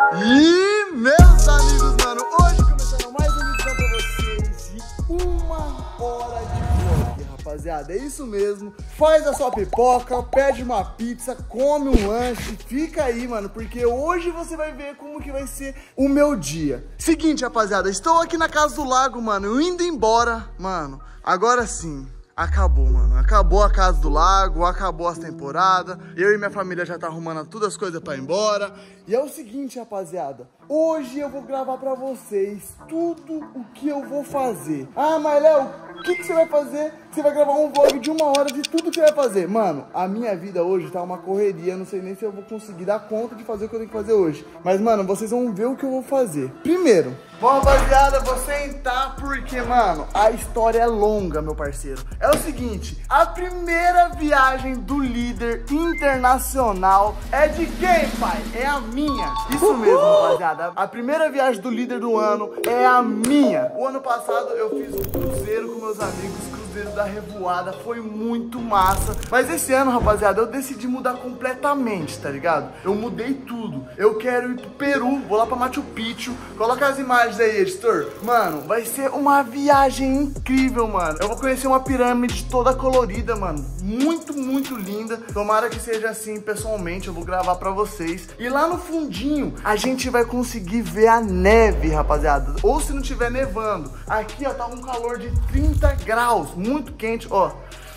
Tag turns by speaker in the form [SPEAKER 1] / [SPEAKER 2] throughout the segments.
[SPEAKER 1] E meus amigos, mano, hoje começando mais um vídeo pra vocês de 1 hora de vlog, rapaziada. É isso mesmo, faz a sua pipoca, pede uma pizza, come um lanche, fica aí, mano, porque hoje você vai ver como que vai ser o meu dia. Seguinte, rapaziada, estou aqui na casa do lago, mano, indo embora, mano, agora sim. Acabou, mano. Acabou a casa do lago, acabou as temporadas. Eu e minha família já tá arrumando todas as coisas pra ir embora. E é o seguinte, rapaziada. Hoje eu vou gravar pra vocês tudo o que eu vou fazer. Ah, mas Léo, o que você vai fazer? Você vai gravar um vlog de 1 hora de tudo que você vai fazer. Mano, a minha vida hoje tá uma correria. Não sei nem se eu vou conseguir dar conta de fazer o que eu tenho que fazer hoje. Mas, mano, vocês vão ver o que eu vou fazer. Primeiro, bom, rapaziada, vou sentar porque, mano, a história é longa, meu parceiro. É o seguinte, a primeira viagem do líder internacional é de quem, pai? É a minha. Isso mesmo, rapaziada. A primeira viagem do líder do ano é a minha. O ano passado eu fiz um cruzeiro com meus amigos, cruzeiro da Revoada, foi muito massa. Mas esse ano, rapaziada, eu decidi mudar completamente, tá ligado? Eu mudei tudo. Eu quero ir pro Peru, vou lá pra Machu Picchu. Coloca as imagens aí, editor. Mano, vai ser uma viagem incrível, mano. Eu vou conhecer uma pirâmide toda colorida, mano. Muito, muito linda. Tomara que seja assim pessoalmente, eu vou gravar pra vocês. E lá no fundinho, a gente vai conseguir ver a neve, rapaziada. Ou se não tiver nevando. Aqui, ó, tá um calor de 30 graus. Muito quente, ó.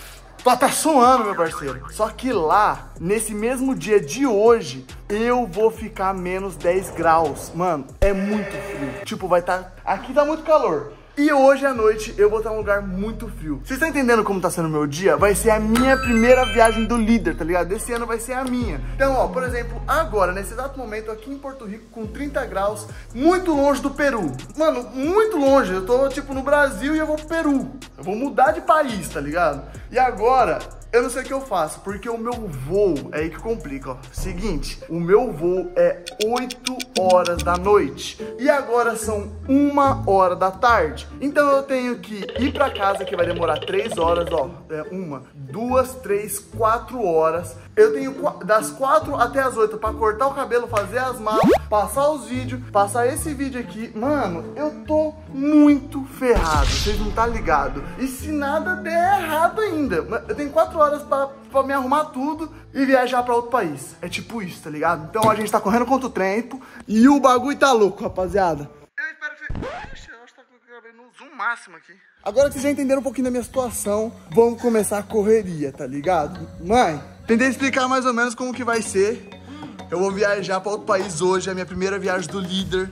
[SPEAKER 1] Tá suando, meu parceiro. Só que lá, nesse mesmo dia de hoje, eu vou ficar menos 10 graus. Mano, é muito frio. Tipo, vai estar... Aqui tá muito calor. E hoje à noite eu vou estar em um lugar muito frio. Vocês estão entendendo como tá sendo o meu dia? Vai ser a minha primeira viagem do líder, tá ligado? Esse ano vai ser a minha. Então, ó, por exemplo, agora, nesse exato momento, aqui em Porto Rico, com 30 graus, muito longe do Peru. Mano, muito longe. Eu tô, tipo, no Brasil e eu vou pro Peru. Eu vou mudar de país, tá ligado? E agora... eu não sei o que eu faço, porque o meu voo, é aí que complica, ó. Seguinte, o meu voo é 8 horas da noite. E agora são 1 hora da tarde. Então eu tenho que ir pra casa, que vai demorar 3 horas, ó. É 1, 2, 3, 4 horas. Eu tenho das 4 até as 8 pra cortar o cabelo, fazer as malas, passar os vídeos, passar esse vídeo aqui. Mano, eu tô muito ferrado, vocês não tá ligado. E se nada der errado ainda, eu tenho 4 horas pra me arrumar tudo e viajar pra outro país. É tipo isso, tá ligado? Então a gente tá correndo contra o tempo e o bagulho tá louco, rapaziada. Eu espero que... Ixi, eu acho que tá gravando no zoom máximo aqui. Agora que vocês já entenderam um pouquinho da minha situação, vamos começar a correria, tá ligado? Mãe, tentei explicar mais ou menos como que vai ser. Eu vou viajar pra outro país hoje, é a minha primeira viagem do líder.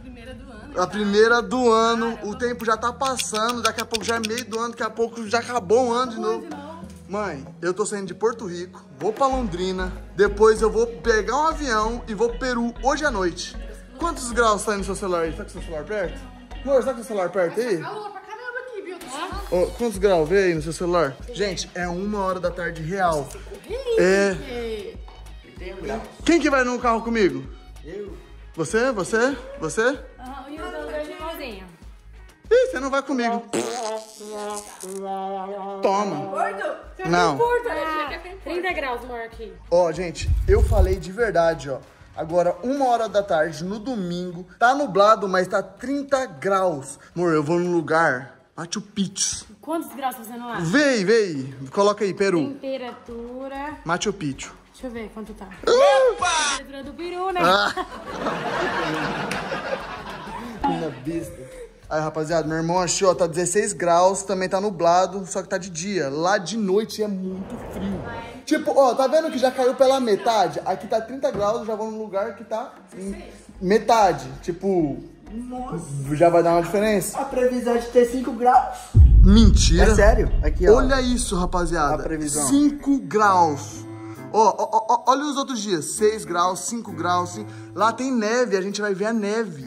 [SPEAKER 1] A primeira do ano, o tempo já tá passando, daqui a pouco já é meio do ano, daqui a pouco já acabou o ano de novo. Mãe, eu tô saindo de Porto Rico, vou pra Londrina, depois eu vou pegar um avião e vou pro Peru hoje à noite. Quantos graus tá aí no seu celular aí? Tá com o seu celular perto? Amor, tá com o seu celular perto aí?
[SPEAKER 2] Calor pra caramba aqui, viu?
[SPEAKER 1] Oh, quantos graus? Vê aí no seu celular. Gente, é 1 hora da tarde real. É... Quem que vai no carro comigo?
[SPEAKER 3] Eu.
[SPEAKER 1] Você? Você? Você?
[SPEAKER 2] Aham, e os dois irmãozinhos.
[SPEAKER 1] Ih, você não vai comigo. Toma.
[SPEAKER 2] Gordo? Você
[SPEAKER 1] Não.
[SPEAKER 2] Curta, 30 graus, amor, aqui.
[SPEAKER 1] Ó, gente, eu falei de verdade, ó. Agora, 1 hora da tarde, no domingo. Tá nublado, mas tá 30 graus. Amor, eu vou num lugar, Machu Picchu.
[SPEAKER 2] Quantos graus tá fazendo lá?
[SPEAKER 1] Vê aí. Coloca aí, Peru.
[SPEAKER 2] Temperatura...
[SPEAKER 1] Machu Picchu.
[SPEAKER 2] Deixa eu ver quanto tá. Temperatura do Peru, né?
[SPEAKER 1] Na besta. Aí, rapaziada, meu irmão achou, ó, tá 16 graus, também tá nublado, só que tá de dia. Lá de noite é muito frio. Tipo, ó, tá vendo que já caiu pela metade? Aqui tá 30 graus, eu já vou num lugar que tá metade. Tipo, nossa, já vai dar uma diferença.
[SPEAKER 3] A previsão é de ter 5 graus.
[SPEAKER 1] Mentira.
[SPEAKER 3] É sério? Aqui, ó.
[SPEAKER 1] Olha isso, rapaziada.
[SPEAKER 3] A previsão.
[SPEAKER 1] 5 graus. Ó, olha os outros dias. 6 graus, 5 graus. Lá tem neve, a gente vai ver a neve.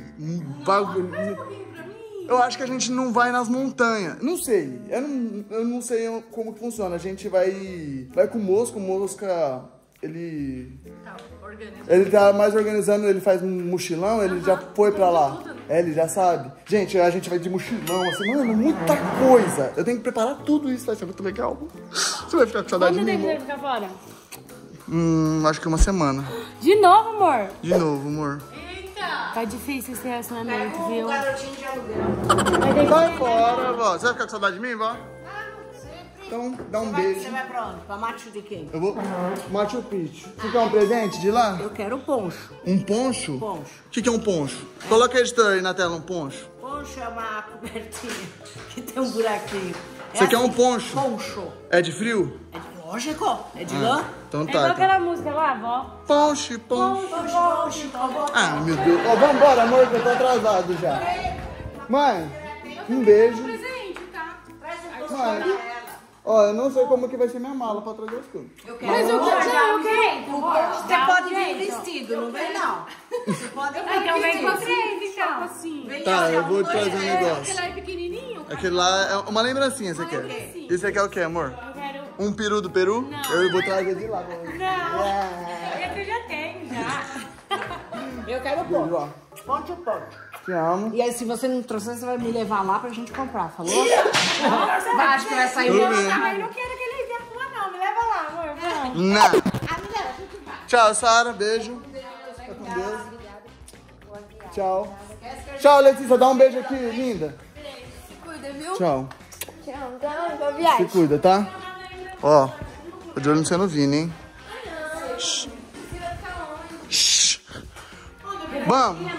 [SPEAKER 1] Eu acho que a gente não vai nas montanhas. Não sei. Eu não sei como que funciona. A gente vai com o Mosca. O Mosca, ele tá mais organizando. Ele faz um mochilão. Ele já foi pra lá. É, ele já sabe. Gente, a gente vai de mochilão. Assim, mano, muita coisa. Eu tenho que preparar tudo isso. Vai ser muito legal. Você vai ficar com saudade de mim,
[SPEAKER 2] Quanto tempo
[SPEAKER 1] amor?
[SPEAKER 2] você vai ficar fora?
[SPEAKER 1] Acho que 1 semana.
[SPEAKER 2] De novo, amor?
[SPEAKER 1] De novo, amor.
[SPEAKER 2] Eita! Tá difícil esse relacionamento,
[SPEAKER 4] Pega
[SPEAKER 2] viu?
[SPEAKER 4] um garotinho de aluguel.
[SPEAKER 1] Sai fora, vó. Você vai ficar com saudade de mim, vó? Então, dá um
[SPEAKER 4] Você
[SPEAKER 1] beijo.
[SPEAKER 4] vai pra onde? Pra Machu de quem?
[SPEAKER 1] Eu vou... Machu Picchu. Você quer um presente de lá?
[SPEAKER 4] Eu quero poncho.
[SPEAKER 1] Um poncho?
[SPEAKER 4] Poncho.
[SPEAKER 1] O que é um poncho? Coloca a editora aí na tela, um poncho.
[SPEAKER 4] Poncho é uma cobertinha que tem um buraquinho.
[SPEAKER 1] Você quer um poncho?
[SPEAKER 4] Poncho.
[SPEAKER 1] É de frio?
[SPEAKER 4] É de lógico. É de lã?
[SPEAKER 1] Então
[SPEAKER 2] É
[SPEAKER 1] tá.
[SPEAKER 2] igual
[SPEAKER 1] Então.
[SPEAKER 2] aquela música lá, vó.
[SPEAKER 1] Poncho, poncho.
[SPEAKER 4] Poncho.
[SPEAKER 1] Ah, meu Deus. Ó, vambora, amor, que eu tô atrasado já. Mãe, um beijo.
[SPEAKER 2] Presente, tá?
[SPEAKER 1] Mãe, ó, eu não sei como que vai ser minha mala pra trazer as coisas.
[SPEAKER 2] Mas eu quero,
[SPEAKER 4] Você pode vir vestido, não vem não. Você pode vir
[SPEAKER 2] Então vem com
[SPEAKER 4] vestido.
[SPEAKER 2] três, então, assim.
[SPEAKER 1] Tá, eu vou trazer um negócio.
[SPEAKER 2] Aquele lá é pequenininho?
[SPEAKER 1] Aquele lá é uma lembrancinha, você quer?
[SPEAKER 2] lembrancinha.
[SPEAKER 1] E você quer o quê, amor?
[SPEAKER 2] Eu quero...
[SPEAKER 1] Um peru do Peru?
[SPEAKER 2] Não.
[SPEAKER 1] Eu vou trazer de lá.
[SPEAKER 2] Não, esse eu já tenho, já.
[SPEAKER 4] Eu quero
[SPEAKER 1] Beijo,
[SPEAKER 4] poncho.
[SPEAKER 1] ó.
[SPEAKER 4] Poncho.
[SPEAKER 1] Te amo.
[SPEAKER 4] E aí, se você não trouxer, você vai me levar lá pra gente comprar, falou? Vai, acho que vai sair
[SPEAKER 1] Tudo
[SPEAKER 4] meu
[SPEAKER 1] bem.
[SPEAKER 2] Não, eu não quero aquele dia com não. Me leva lá, amor. Vai.
[SPEAKER 1] Não. Tchau, Sara. Beijo. Fica com Deus. Tchau. Tchau, Letícia. Dá um beijo aqui, linda.
[SPEAKER 2] Se cuida, viu?
[SPEAKER 1] Tchau.
[SPEAKER 2] Tchau, então, boa viagem.
[SPEAKER 1] Se cuida, tá? Ó, tô de olho no você não Vini, hein? Shhh. Shhh. Vamos.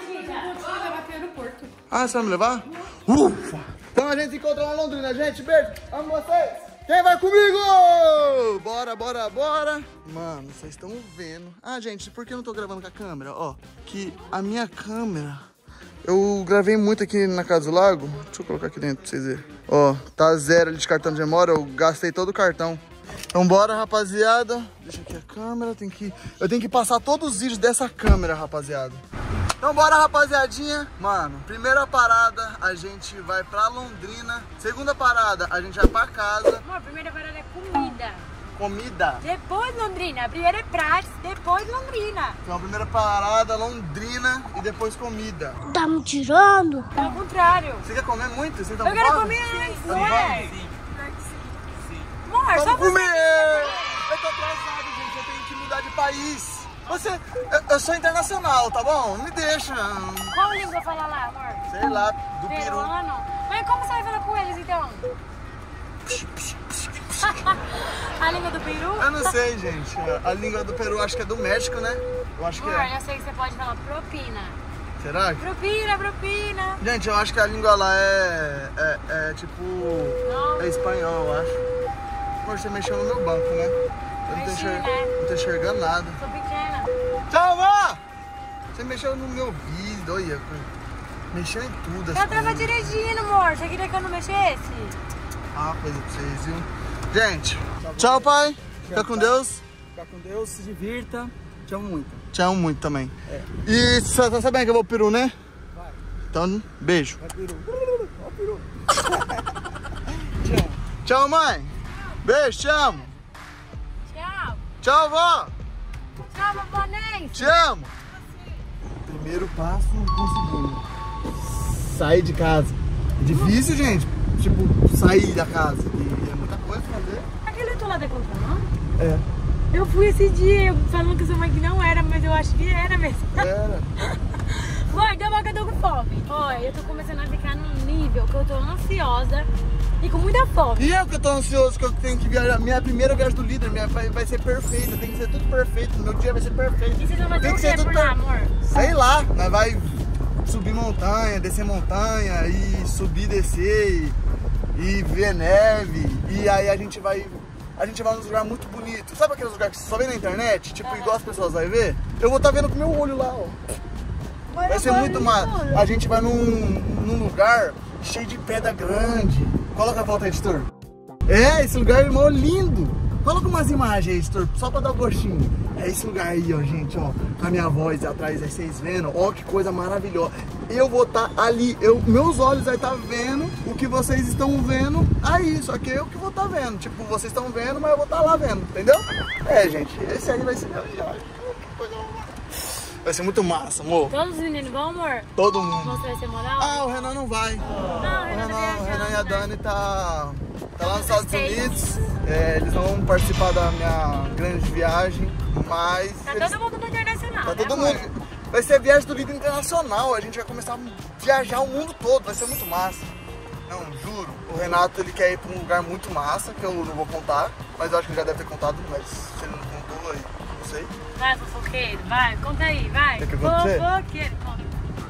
[SPEAKER 1] Ah, você vai me levar? Ufa! Então a gente se encontra lá em Londrina, gente. Beijo. Amo vocês. Quem vai comigo? Bora, bora, bora. Mano, vocês estão vendo. Ah, gente, por que eu não tô gravando com a câmera? Ó, que a minha câmera... Eu gravei muito aqui na Casa do Lago. Deixa eu colocar aqui dentro pra vocês verem. Ó, tá zero ali de cartão de memória. Eu gastei todo o cartão. Então bora, rapaziada. Deixa aqui a câmera. Eu tenho que passar todos os vídeos dessa câmera, rapaziada. Então bora, rapaziadinha. Mano, primeira parada, a gente vai pra Londrina. Segunda parada, a gente vai pra casa.
[SPEAKER 2] Amor, a primeira parada é comida.
[SPEAKER 1] Comida.
[SPEAKER 2] Depois Londrina. Primeiro é praia, depois Londrina.
[SPEAKER 1] Então a primeira parada, Londrina e depois comida.
[SPEAKER 3] Tá me tirando?
[SPEAKER 2] É o contrário.
[SPEAKER 1] Você quer comer muito? Você tá
[SPEAKER 2] Eu
[SPEAKER 1] com
[SPEAKER 2] quero
[SPEAKER 1] fome?
[SPEAKER 2] comer antes,
[SPEAKER 1] Tá com
[SPEAKER 2] não é?
[SPEAKER 1] fome?
[SPEAKER 2] Amor, só
[SPEAKER 1] Vamos
[SPEAKER 2] você.
[SPEAKER 1] comer! Eu tô atrasado, gente. Eu tenho que mudar de país. Eu sou internacional, tá bom? Não me deixa.
[SPEAKER 2] Qual língua fala lá, amor?
[SPEAKER 1] Sei lá, do Peru.
[SPEAKER 2] Peruano? Mas como você vai falar com eles, então? A língua do Peru?
[SPEAKER 1] Eu não sei, gente. A língua do Peru acho que é do México, né? Eu acho que
[SPEAKER 2] Amor,
[SPEAKER 1] é.
[SPEAKER 2] eu sei que você pode falar propina.
[SPEAKER 1] Será?
[SPEAKER 2] Propina.
[SPEAKER 1] Gente, eu acho que a língua lá é tipo...
[SPEAKER 2] Não.
[SPEAKER 1] É espanhol, eu acho. Amor, você mexeu no meu banco, né? Eu não tô,
[SPEAKER 2] Mexi, né?
[SPEAKER 1] não tô enxergando nada.
[SPEAKER 2] Sou pequena.
[SPEAKER 1] Tchau, vó! Você mexeu no meu vídeo, olha. Mexeu em tudo.
[SPEAKER 2] Eu tava dirigindo, amor. Você queria que eu não mexesse?
[SPEAKER 1] Ah, coisa pra vocês, viu? Gente, tchau, pai. Fica com Deus.
[SPEAKER 3] Fica com Deus, se divirta. Te amo muito.
[SPEAKER 1] Te amo muito também. E você tá sabendo que eu vou pro Peru, né?
[SPEAKER 3] Vai.
[SPEAKER 1] Então, beijo.
[SPEAKER 3] Vai, Peru. Ó, Peru.
[SPEAKER 1] Tchau, mãe. Beijo, te amo.
[SPEAKER 2] Tchau.
[SPEAKER 1] Tchau, vó.
[SPEAKER 2] Tchau, vovó.
[SPEAKER 1] Te amo. Primeiro passo, conseguimos. Sair de casa. É difícil, gente. Tipo, sair da casa. E é muita coisa pra fazer.
[SPEAKER 2] Aquele outro lado é contramão?
[SPEAKER 1] É.
[SPEAKER 2] Eu fui esse dia falando que sua mãe que não era, mas eu acho que era mesmo.
[SPEAKER 1] Era.
[SPEAKER 2] Mãe, deu uma que eu tô com fome. Olha, eu tô começando a ficar num nível que eu tô ansiosa e com muita fome.
[SPEAKER 1] E eu que eu tô ansioso, que eu tenho que viajar. Minha primeira viagem do líder vai ser perfeita. Tem que ser tudo perfeito. Meu dia vai ser perfeito.
[SPEAKER 2] E vocês vão fazer
[SPEAKER 1] Tem
[SPEAKER 2] o
[SPEAKER 1] que
[SPEAKER 2] quê
[SPEAKER 1] ser tudo
[SPEAKER 2] por lá, amor?
[SPEAKER 1] Sei lá. Nós vai subir montanha, descer montanha e subir, descer e ver neve. E aí a gente vai num lugar muito bonito. Sabe aqueles lugares que você só vê na internet? Tipo, igual as pessoas vão ver? Eu vou estar vendo com o meu olho lá, ó. Vai ser muito massa. A gente vai num lugar cheio de pedra grande. Coloca a foto aí, editor. É, esse lugar é mó lindo. Coloca umas imagens aí, editor, só pra dar o gostinho. É esse lugar aí, ó, gente, ó. Com a minha voz atrás, aí vocês vendo. Ó, que coisa maravilhosa. Eu vou estar ali. Meus olhos vai estar vendo o que vocês estão vendo aí. Só que eu que vou estar vendo. Tipo, vocês estão vendo, mas eu vou estar lá vendo, entendeu? É, gente, esse aí vai ser meu dia. Vai ser muito massa, amor.
[SPEAKER 2] Todos os meninos vão, amor?
[SPEAKER 1] Todo mundo.
[SPEAKER 2] Mostrar esse moral?
[SPEAKER 1] Ah, o Renan não vai.
[SPEAKER 2] Não, o Renan tá
[SPEAKER 1] O Renan e a
[SPEAKER 2] viajando,
[SPEAKER 1] Dani tá lá nos Estados
[SPEAKER 2] States.
[SPEAKER 1] Unidos. É, eles não vão participar da minha grande viagem, mas...
[SPEAKER 2] Tá
[SPEAKER 1] eles-
[SPEAKER 2] todo mundo no internacional,
[SPEAKER 1] Tá
[SPEAKER 2] né,
[SPEAKER 1] todo
[SPEAKER 2] amor?
[SPEAKER 1] mundo. Vai ser a viagem do líder internacional. A gente vai começar a viajar o mundo todo. Vai ser muito massa. Não, juro. O Renato, ele quer ir pra um lugar muito massa, que eu não vou contar. Mas eu acho que ele já deve ter contado, mas se ele não contou, aí não sei.
[SPEAKER 2] Vai, fofoqueiro, vai. Conta aí, vai.
[SPEAKER 1] Quer que eu conte você?
[SPEAKER 2] Fofoqueiro, conta.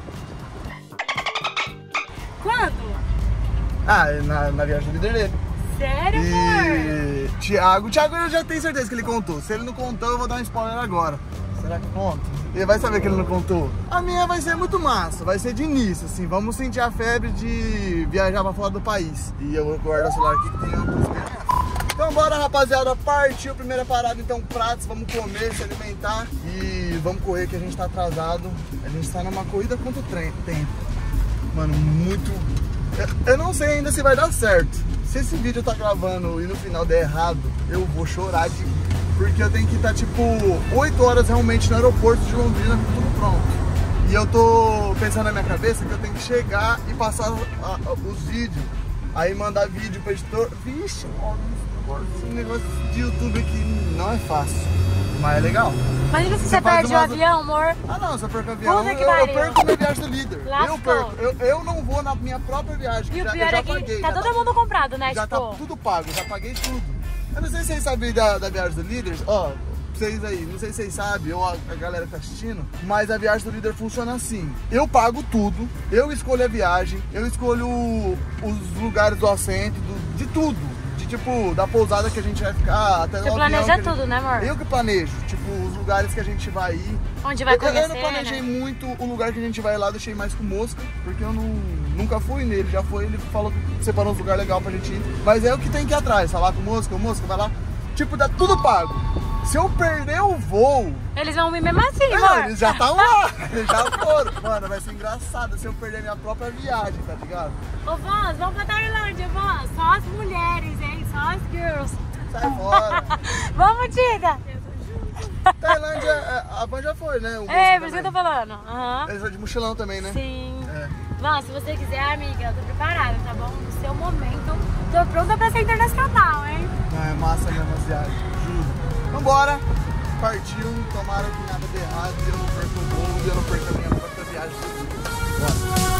[SPEAKER 2] Quando?
[SPEAKER 1] Ah, na viagem do líder dele.
[SPEAKER 2] Sério, amor?
[SPEAKER 1] E Thiago eu já tenho certeza que ele contou. Se ele não contou, eu vou dar um spoiler agora. Será que conta? Ele vai saber que ele não contou. A minha vai ser muito massa, vai ser de início, assim. Vamos sentir a febre de viajar pra fora do país. E eu vou guardar o celular aqui que tem outras experiências. Então bora, rapaziada, partiu. Primeira parada, então, pratos. Vamos comer, se alimentar. E vamos correr que a gente tá atrasado. A gente tá numa corrida contra o tempo. Mano, muito... Eu não sei ainda se vai dar certo. Se esse vídeo tá gravando e no final der errado, eu vou chorar de... Porque eu tenho que estar, tipo, 8 horas realmente no aeroporto de Londrina com tudo pronto. E eu tô pensando na minha cabeça que eu tenho que chegar e passar os vídeos. Aí mandar vídeo pro editor. Vixe, esse negócio de YouTube aqui não é fácil. Mas é legal.
[SPEAKER 2] Imagina se você perde o avião, amor.
[SPEAKER 1] Ah não, se eu perco o avião,
[SPEAKER 2] Puta que
[SPEAKER 1] eu
[SPEAKER 2] pariu.
[SPEAKER 1] perco a minha viagem do líder.
[SPEAKER 2] Lascou.
[SPEAKER 1] Eu perco. Eu não vou na minha própria viagem.
[SPEAKER 2] E o
[SPEAKER 1] eu
[SPEAKER 2] pior
[SPEAKER 1] já
[SPEAKER 2] é que
[SPEAKER 1] paguei,
[SPEAKER 2] tá todo mundo comprado, né?
[SPEAKER 1] Já
[SPEAKER 2] Tipo,
[SPEAKER 1] tá tudo pago, já paguei tudo. Eu não sei se vocês sabem da viagem do líder, ó, vocês aí, não sei se vocês sabem, ou a galera que tá assistindo, mas a viagem do líder funciona assim. Eu pago tudo, eu escolho a viagem, eu escolho os lugares do assento, de tudo. De tipo, da pousada que a gente vai ficar, até
[SPEAKER 2] você
[SPEAKER 1] o
[SPEAKER 2] planeja
[SPEAKER 1] avião
[SPEAKER 2] tudo, né, amor?
[SPEAKER 1] Eu que planejo, tipo, os lugares que a gente vai ir.
[SPEAKER 2] Onde vai conhecer,
[SPEAKER 1] eu não planejei
[SPEAKER 2] né?
[SPEAKER 1] muito o lugar que a gente vai lá, deixei mais com Mosca, porque eu nunca fui nele, já foi, ele falou que separou uns lugares legais pra gente ir. Mas é o que tem que ir atrás, falar com o Mosca vai lá, tipo, dá tudo pago. Se eu perder o voo...
[SPEAKER 2] Eles vão me mesmo assim,
[SPEAKER 1] Não,
[SPEAKER 2] amor.
[SPEAKER 1] eles já estão lá, eles já foram. Mano, vai ser engraçado se eu perder minha própria viagem, tá ligado?
[SPEAKER 2] Ô, Vans, vamos pra Tailândia, Vans. Só as mulheres, hein? Só as girls.
[SPEAKER 1] Sai fora.
[SPEAKER 2] Vamos, Tida.
[SPEAKER 1] Tailândia, a Van já foi, né? O
[SPEAKER 2] É,
[SPEAKER 1] Mosca
[SPEAKER 2] por isso que eu
[SPEAKER 1] também.
[SPEAKER 2] tô falando. Aham.
[SPEAKER 1] Eles vão de mochilão também, né?
[SPEAKER 2] Sim.
[SPEAKER 1] É.
[SPEAKER 2] Vans, se você quiser, amiga, eu tô preparada, tá bom? No seu momento, tô pronta pra ser internacional, hein?
[SPEAKER 1] Não, é massa mesmo as viagens, juro. Vambora, partiu, tomara que nada dê errado, e eu não perco o voo e eu não perco a minha própria viagem. Bora.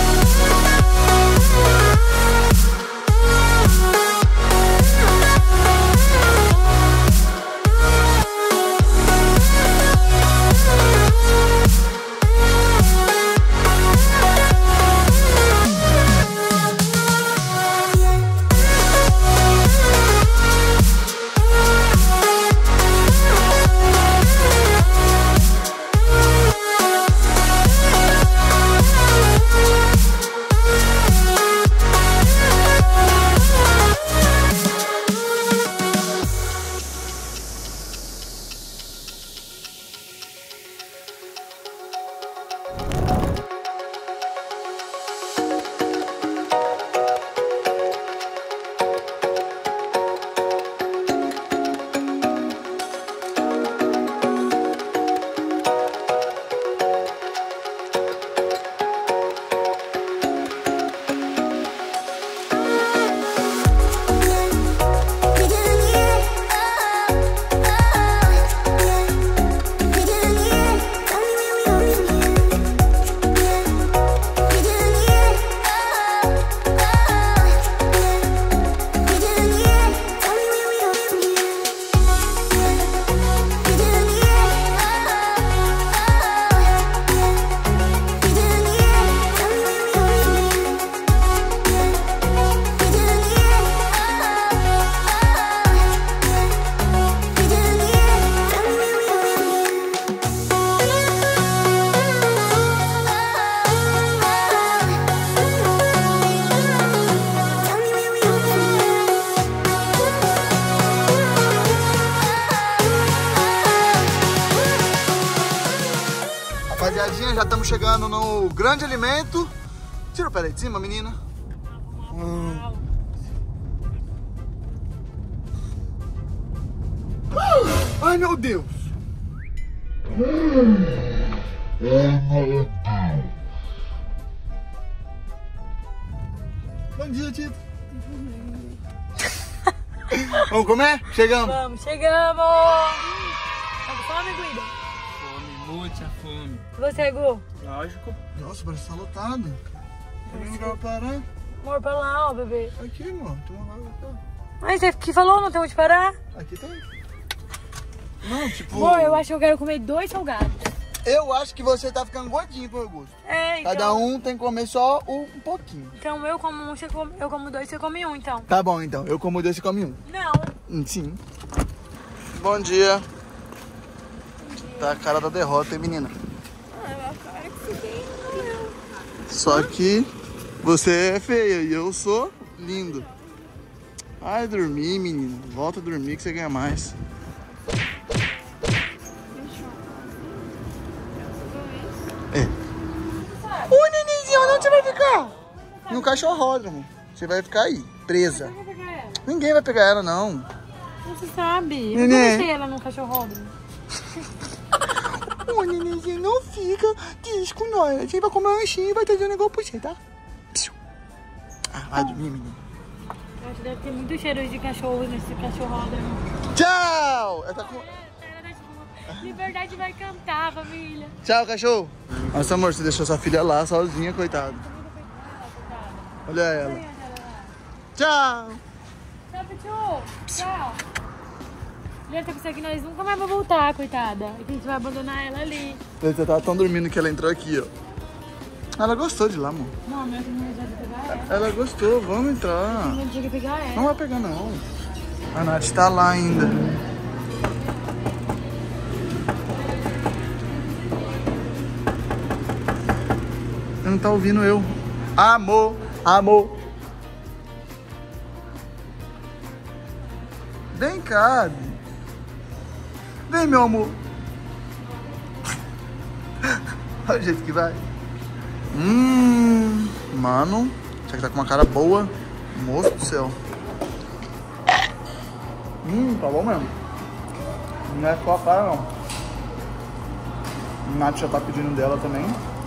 [SPEAKER 1] Rapaziadinha, já estamos chegando no grande alimento. Tira o pé aí de cima, menina. Ai, meu Deus. Bom dia, Tito. Vamos comer? Chegamos.
[SPEAKER 2] Vamos, chegamos. Tá com fome, Guida?
[SPEAKER 1] Fome
[SPEAKER 5] Putz, a fome.
[SPEAKER 2] Você, Gu?
[SPEAKER 5] Lógico.
[SPEAKER 1] Nossa, parece que tá lotado. Tem lugar pra parar?
[SPEAKER 2] Amor, pra lá, ó, bebê.
[SPEAKER 1] Aqui, amor. Tem uma vaga aqui, ó.
[SPEAKER 2] Mas você que falou, não tem onde parar?
[SPEAKER 1] Aqui tem. Não, tipo...
[SPEAKER 2] Amor, eu acho que eu quero comer 2 salgados.
[SPEAKER 1] Eu acho que você tá ficando gordinho pro meu gosto.
[SPEAKER 2] É, então...
[SPEAKER 1] Cada um tem que comer só um pouquinho.
[SPEAKER 2] Então eu como um, eu como 2, você come 1, então.
[SPEAKER 1] Tá bom, então. Eu como 2 e come 1.
[SPEAKER 2] Não.
[SPEAKER 1] Sim. Bom dia. Tá a cara da derrota, hein, menina? Só que você é feia e eu sou lindo. Ai, dormir, menina. Volta a dormir que você ganha mais. É. Ô, nenenzinho, onde você vai ficar? No cachorródromo. Você vai ficar aí, presa.
[SPEAKER 2] Quem vai pegar ela?
[SPEAKER 1] Ninguém vai pegar ela, não.
[SPEAKER 2] Você sabe. Eu
[SPEAKER 1] Nenê.
[SPEAKER 2] não deixei ela no cachorródromo.
[SPEAKER 1] Ô, nenenzinho, não fica diz com nós. A gente vai comer um lanchinho e vai trazer um negócio pra você, tá? Ah, vai dormir, menino.
[SPEAKER 2] Eu acho que deve ter muito cheiro de cachorro nesse cachorródromo.
[SPEAKER 1] Tchau! Ela tá com...
[SPEAKER 2] Liberdade vai cantar, família.
[SPEAKER 1] Tchau, cachorro. Nossa, amor, você deixou sua filha lá sozinha, coitada. Olha ela. Tchau!
[SPEAKER 2] Tchau, Pichu. Tchau. Ele tá pensando que nós nunca mais vamos voltar, coitada. E que a gente vai abandonar ela ali.
[SPEAKER 1] Você tava tão dormindo que ela entrou aqui, ó. Ela gostou de lá, amor.
[SPEAKER 2] Não, minha família já vai pegar ela.
[SPEAKER 1] Ela gostou, vamos entrar.
[SPEAKER 2] Não tinha que pegar ela.
[SPEAKER 1] Não vai pegar, não. A Nath tá lá ainda. Não tá ouvindo eu. Amor, amor. Vem cá. Vem, meu amor. Olha o jeito que vai. Mano. Isso aqui tá com uma cara boa. Moço do céu. Tá bom mesmo. Não é só a cara, não. O Nath já tá pedindo dela também.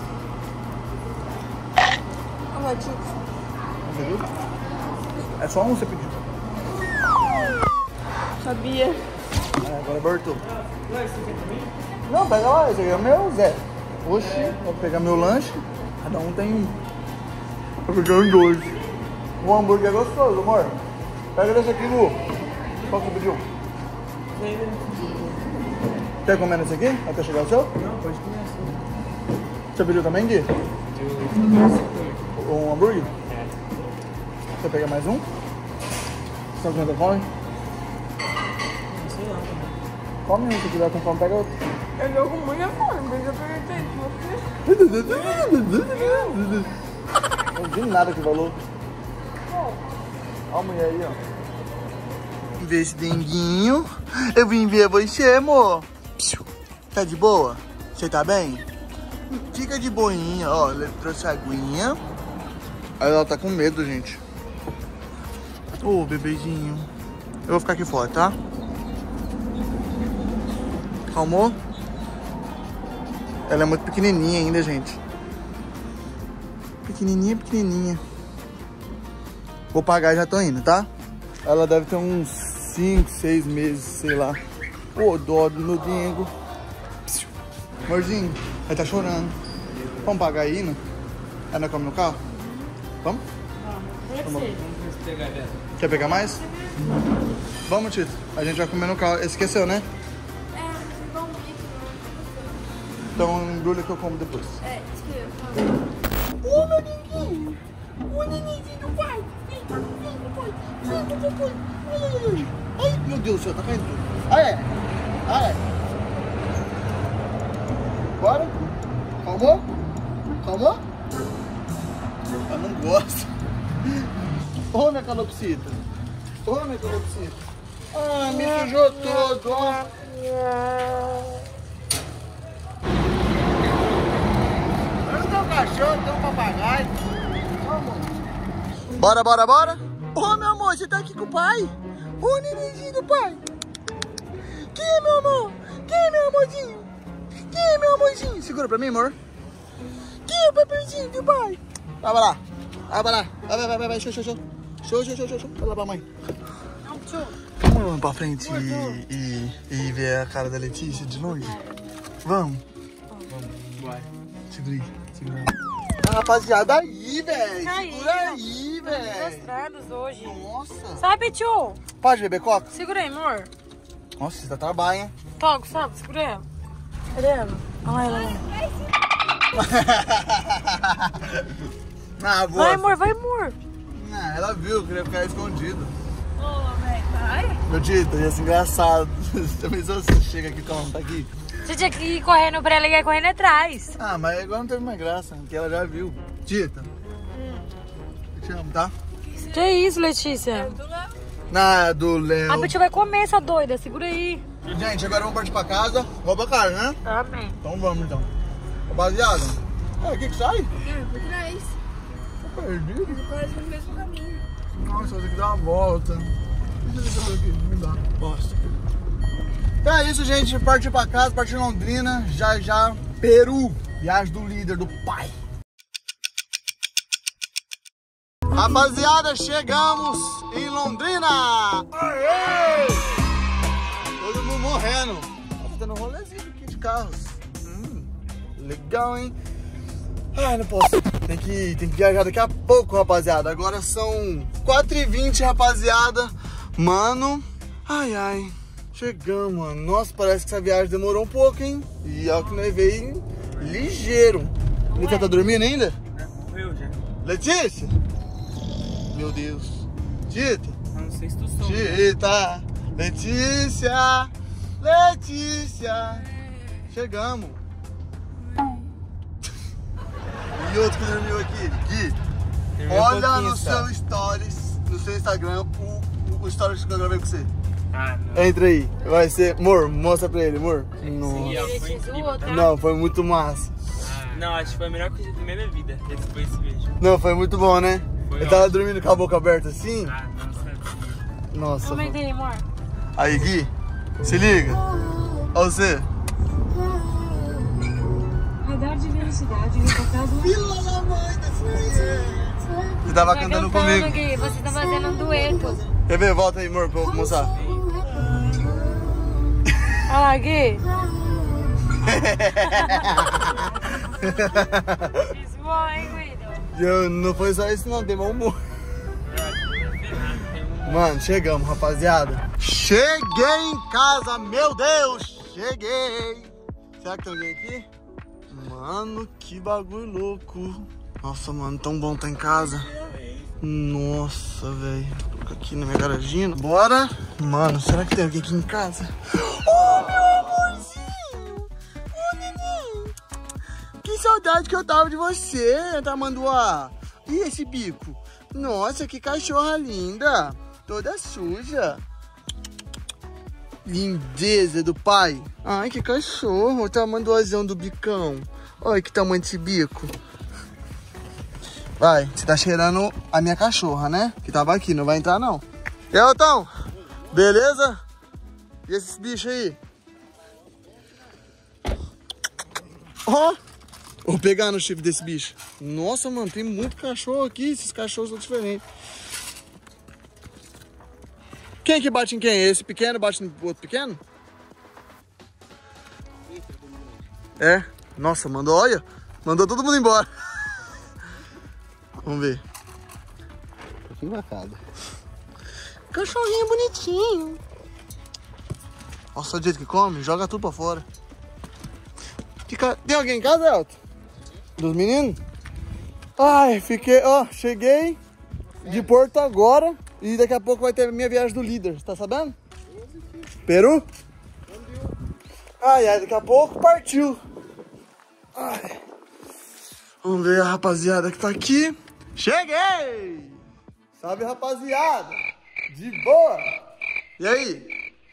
[SPEAKER 1] É só um você pediu.
[SPEAKER 2] Sabia.
[SPEAKER 1] É, agora abortou. Não, pega lá, esse aqui é o meu, Zé. Oxi, vou pegar meu lanche. Cada um tem um. Vou pegar um 2. O hambúrguer é gostoso, amor. Pega desse aqui, Lu. Qual que você pediu? Quer comer nesse aqui? Até chegar o seu?
[SPEAKER 5] Não, pode comer assim.
[SPEAKER 1] Você pediu também, Gui? Um hambúrguer?
[SPEAKER 5] É.
[SPEAKER 1] Você pega mais um? Você tá com muita fome?
[SPEAKER 5] Não sei não também.
[SPEAKER 1] Come um, se tiver com fome, pega outro.
[SPEAKER 2] Eu tô com muita fome, mas eu perguntei de você.
[SPEAKER 1] Não vi nada que falou. Olha a mulher aí, ó. Ver esse denguinho. Eu vim ver você, amor. Tá de boa? Você tá bem? Fica de boinha, ó. Ele trouxe a aguinha. Aí ela tá com medo, gente. Ô, bebezinho. Eu vou ficar aqui fora, tá? Calmou? Ela é muito pequenininha ainda, gente. Pequenininha, pequenininha. Vou pagar e já tô indo, tá? Ela deve ter uns 5, 6 meses, sei lá. Ô, dó do meu dengo. Amorzinho, ela tá chorando. Vamos pagar aí, né? Aí nós comemos no carro? Vamos?
[SPEAKER 2] Vamos.
[SPEAKER 5] Pegar dessa.
[SPEAKER 1] Quer pegar mais? Vamos, Tito. A gente vai comer no carro. Esqueceu, né? Então embrulha que eu como depois. Ô, meu nenguinho! Ô, nenenzinho do pai! Vem, papai! Vem, papai! Ai, ai, meu Deus do céu, tá caindo tudo. Ai, ai! Bora? Calmou? Calmou? Eu não gosto. Ô, minha calopsita! Ô, minha calopsita! Ah, me sujou todo, ó! Cachorro, tem um papagaio. Bora, bora, bora. Ô, meu amor, você tá aqui com o pai? Ô, nenenzinho do pai. Quem é meu amor? Quem é meu amorzinho? Quem é meu amorzinho? Segura pra mim, amor. Quem é o papelzinho do pai? Vai lá. Vai lá. Vai. Show. Vai lá pra mãe. Vamos pra frente e ver a cara da Letícia de longe? Vamos.
[SPEAKER 5] Bora.
[SPEAKER 1] Segura aí, segura aí. Rapaziada, aí, velho.
[SPEAKER 2] Aí,
[SPEAKER 1] Segura aí, velho.
[SPEAKER 2] Mostrados hoje.
[SPEAKER 1] Nossa.
[SPEAKER 2] Sabe, tio?
[SPEAKER 1] Pode beber coca?
[SPEAKER 2] Segura aí, amor.
[SPEAKER 1] Nossa, você tá trabalho, hein?
[SPEAKER 2] Toco, sabe? Segura ela. Cadê ela? Olha ela.
[SPEAKER 1] Ah, boa.
[SPEAKER 2] Vai, amor, vai, amor.
[SPEAKER 1] Ah, ela viu, queria ficar escondido.
[SPEAKER 2] Ô, velho, vai.
[SPEAKER 1] Meu Dito, ia ser engraçado. Você pensou se você chega aqui, calma, tá aqui?
[SPEAKER 2] Você tinha que ir correndo pra ela e ir correndo atrás.
[SPEAKER 1] Ah, mas agora não teve mais graça, porque ela já viu. Tita, eu te amo, tá?
[SPEAKER 2] Que isso, Letícia?
[SPEAKER 1] Na do Léo.
[SPEAKER 2] A Betty vai comer essa doida, segura aí.
[SPEAKER 1] Gente, agora vamos partir pra casa. Rouba cara, né?
[SPEAKER 2] Amém.
[SPEAKER 1] Então vamos, então. Rapaziada, o que sai?
[SPEAKER 3] Por trás.
[SPEAKER 1] Tô perdido.
[SPEAKER 3] Quase no mesmo caminho.
[SPEAKER 1] Nossa, vou ter que dar uma volta. Deixa eu ver aqui, me dá. Bosta. Então é isso, gente. Partir pra casa, partir Londrina. Já, Peru. Viagem do líder, do pai. Rapaziada, chegamos em Londrina. Aê! Todo mundo morrendo. Tá fazendo um rolezinho aqui de carros. Legal, hein? Ai, não posso. Tem que viajar daqui a pouco, rapaziada. Agora são 4h20, rapaziada. Mano, ai. Chegamos, mano. Nossa, parece que essa viagem demorou um pouco, hein? E é o que nós veio ligeiro. Letícia tá dormindo ainda?
[SPEAKER 5] Morreu já.
[SPEAKER 1] Letícia? Meu Deus. Tita?
[SPEAKER 5] Não sei se tu soube.
[SPEAKER 1] Tita. Letícia. Letícia. Chegamos. E outro que dormiu aqui. Gui,
[SPEAKER 5] Dormiu um
[SPEAKER 1] olha
[SPEAKER 5] pouquinho
[SPEAKER 1] no
[SPEAKER 5] só.
[SPEAKER 1] seu stories, no seu Instagram, o stories que eu gravei com você.
[SPEAKER 5] Ah, não.
[SPEAKER 1] Entra aí. Vai ser... Amor, mostra pra ele, amor.
[SPEAKER 5] Sim,
[SPEAKER 1] Nossa.
[SPEAKER 5] ó, foi
[SPEAKER 2] Letícia,
[SPEAKER 5] incrível.
[SPEAKER 2] o outro.
[SPEAKER 1] Não, foi muito massa.
[SPEAKER 5] Não, acho que foi a melhor coisa da minha vida. Depois desse beijo.
[SPEAKER 1] Não, foi muito bom, né?
[SPEAKER 5] Foi
[SPEAKER 1] Ele tava
[SPEAKER 5] ótimo.
[SPEAKER 1] dormindo com a boca aberta assim.
[SPEAKER 5] Ah, não sabia.
[SPEAKER 1] Nossa.
[SPEAKER 2] Comenta aí, amor.
[SPEAKER 1] Aí, Gui, se liga. Olha você.
[SPEAKER 2] Radar de velocidade, indo pra casa.
[SPEAKER 1] Fila da mãe desse menino. Você tava cantando comigo.
[SPEAKER 2] Gui, você tá fazendo um dueto.
[SPEAKER 1] Quer ver? Volta aí, amor, pra eu mostrar.
[SPEAKER 2] Olha lá, Gui. Fiz bom, hein, Guido?
[SPEAKER 1] Não foi só isso não, tem mau humor. Mano, chegamos, rapaziada. Cheguei em casa, meu Deus, cheguei. Será que tem alguém aqui? Mano, que bagulho louco. Nossa, mano, tão bom tá em casa. Nossa, velho. Aqui na minha garaginha. Bora. Mano, será que tem alguém aqui em casa? Oh, meu amorzinho. Oh, neném. Que saudade que eu tava de você, Tamanduá. E esse bico? Nossa, que cachorra linda. Toda suja. Lindeza do pai. Ai, que cachorro. O tamanduazão do bicão. Olha que tamanho desse bico. Vai, você tá cheirando a minha cachorra, né? Que tava aqui, não vai entrar não. E aí, Otão? Beleza? E esses bichos aí? Ó, vou pegar no chifre desse bicho. Nossa, mano, tem muito cachorro aqui. Esses cachorros são diferentes. Quem que bate em quem? Esse pequeno bate no outro pequeno? É? Nossa, mandou, olha. Mandou todo mundo embora. Vamos ver. Um pouquinho vacada. Cachorrinho bonitinho. Nossa, o jeito que come, joga tudo pra fora. Tem alguém em casa, Elton? Dos meninos? Ai, fiquei, ó, cheguei de Porto agora e daqui a pouco vai ter minha viagem do líder, tá sabendo? Peru? Ai, daqui a pouco partiu. Ai. Vamos ver a rapaziada que tá aqui. Cheguei! Salve, rapaziada! De boa! E aí?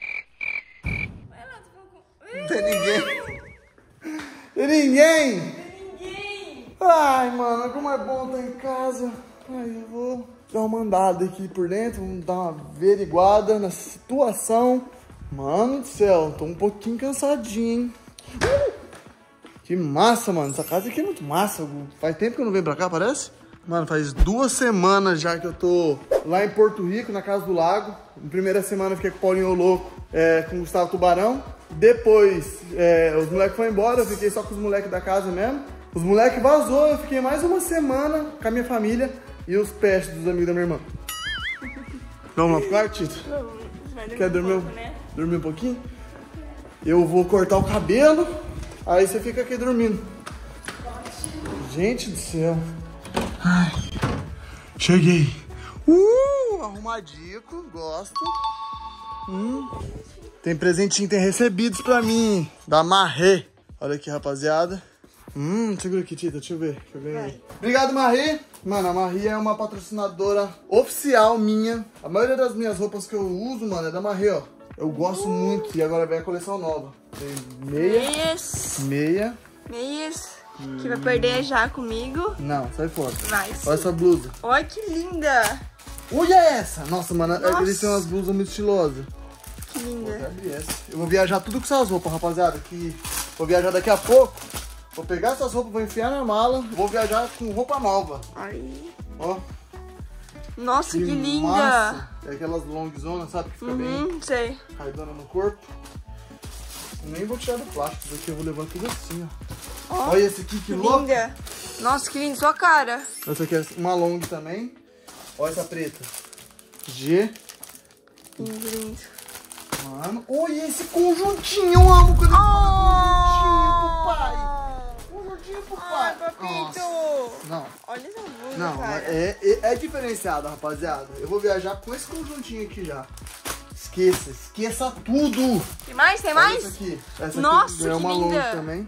[SPEAKER 1] Não tem ninguém. Tem ninguém? Ai, mano, como é bom estar em casa. Ai, eu vou dar uma andada aqui por dentro, vamos dar uma averiguada na situação. Mano do céu, tô um pouquinho cansadinho, hein? Que massa, mano. Essa casa aqui é muito massa. Faz tempo que eu não venho pra cá, parece? Mano, faz 2 semanas já que eu tô lá em Porto Rico, na Casa do Lago. Na primeira semana eu fiquei com o Paulinho Louco, com o Gustavo Tubarão. Depois, os moleques foram embora, eu fiquei só com os moleques da casa mesmo. Os moleques vazou, eu fiquei mais uma semana com a minha família e os pets dos amigos da minha irmã. Vamos lá pro quarto, Tito? Quer dormir,
[SPEAKER 3] né?
[SPEAKER 1] dormir um pouquinho? Eu vou cortar o cabelo, aí você fica aqui dormindo. Gente do céu. Ai, cheguei. Arrumadico, gosto. Tem presentinho, tem recebidos pra mim, da Marré. Olha aqui, rapaziada. Segura aqui, Tita, deixa eu ver. Que eu ganhei. Obrigado, Marré. Mano, a Marré é uma patrocinadora oficial minha. A maioria das minhas roupas que eu uso, mano, é da Marré, ó. Eu gosto muito. E agora vem a coleção nova. Tem meia.
[SPEAKER 3] Meias. Que vai perder já comigo.
[SPEAKER 1] Não, sai fora.
[SPEAKER 3] Vai.
[SPEAKER 1] Olha essa blusa.
[SPEAKER 3] Olha que linda.
[SPEAKER 1] Olha essa. Nossa, mano, eles têm umas blusas muito estilosas.
[SPEAKER 3] Que linda.
[SPEAKER 1] Eu vou viajar tudo com essas roupas, rapaziada. Que vou viajar daqui a pouco. Vou pegar essas roupas, vou enfiar na mala. Vou viajar com roupa nova.
[SPEAKER 3] Aí.
[SPEAKER 1] Ó.
[SPEAKER 3] Nossa, que linda.
[SPEAKER 1] Massa. É aquelas longzonas, sabe? Que fica bem
[SPEAKER 3] Sei.
[SPEAKER 1] caidona no corpo. Nem vou tirar do plástico, porque eu vou levar tudo assim, ó.
[SPEAKER 3] Ó,
[SPEAKER 1] olha esse aqui, que louco.
[SPEAKER 3] Linda. Nossa, que lindo, sua cara.
[SPEAKER 1] Essa aqui é uma long também. Olha essa preta. G.
[SPEAKER 3] Lindo.
[SPEAKER 1] Mano, olha esse conjuntinho, eu amo quando ele fala conjuntinho pro pai. Conjuntinho pro pai.
[SPEAKER 3] Ai, papito.
[SPEAKER 1] Não,
[SPEAKER 3] Olha essa blusa,
[SPEAKER 1] não,
[SPEAKER 3] cara.
[SPEAKER 1] é diferenciado, rapaziada. Eu vou viajar com esse conjuntinho aqui já. Esqueça tudo.
[SPEAKER 3] Tem mais? Tem
[SPEAKER 1] Olha
[SPEAKER 3] mais?
[SPEAKER 1] essa aqui. Essa
[SPEAKER 3] Nossa,
[SPEAKER 1] aqui é
[SPEAKER 3] que
[SPEAKER 1] uma long
[SPEAKER 3] linda.
[SPEAKER 1] também.